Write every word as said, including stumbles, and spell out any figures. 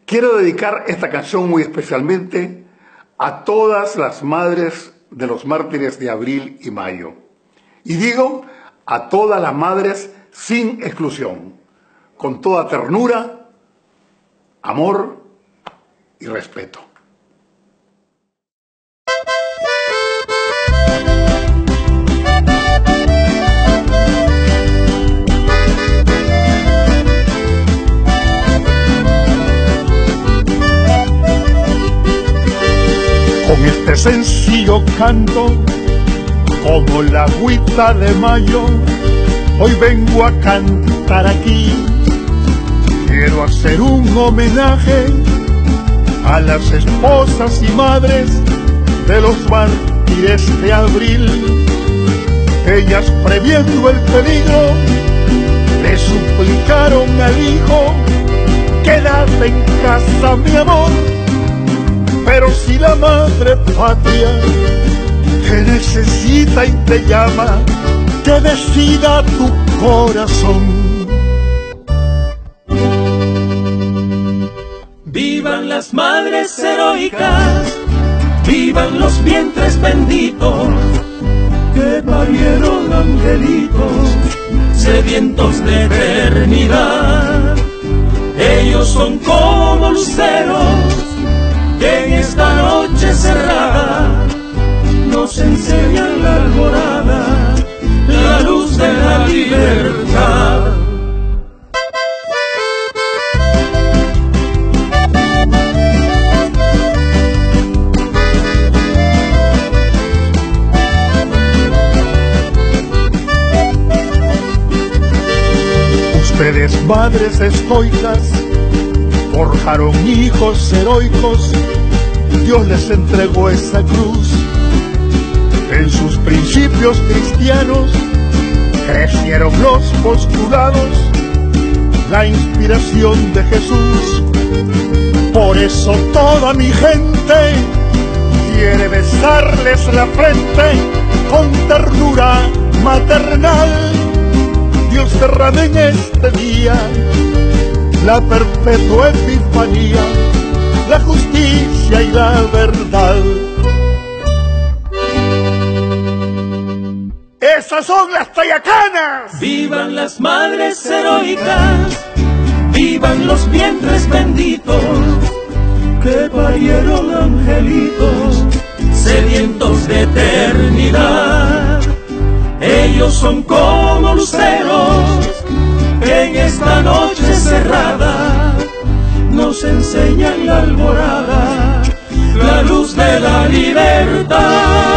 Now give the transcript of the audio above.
Quiero dedicar esta canción muy especialmente a todas las madres de los mártires de abril y mayo. Y digo a todas las madres sin exclusión, con toda ternura, amor y respeto. Con este sencillo canto, como la agüita de mayo, hoy vengo a cantar aquí. Quiero hacer un homenaje a las esposas y madres de los mártires de abril. Ellas, previendo el peligro, le suplicaron al hijo: quédate en casa, mi amor. Pero si la madre patria te necesita y te llama, que decida tu corazón. Vivan las madres heroicas, vivan los vientres benditos, que parieron angelitos, sedientos de eternidad. Ellos son como luceros que en esta noche cerrada nos enseñan la alborada, la luz de la libertad. Ustedes, madres estoicas, forjaron hijos heroicos. Dios les entregó esa cruz. En sus principios cristianos crecieron los postulados, la inspiración de Jesús. Por eso toda mi gente quiere besarles la frente con ternura maternal. Dios derrame en este día la perpetua epifanía, la justicia y la verdad. ¡Esas son las tayacanas! Vivan las madres heroicas, vivan los vientres benditos, que parieron angelitos, sedientos de eternidad. Ellos son como luceros que en esta noche cerrada nos enseñan la alborada, la luz de la libertad.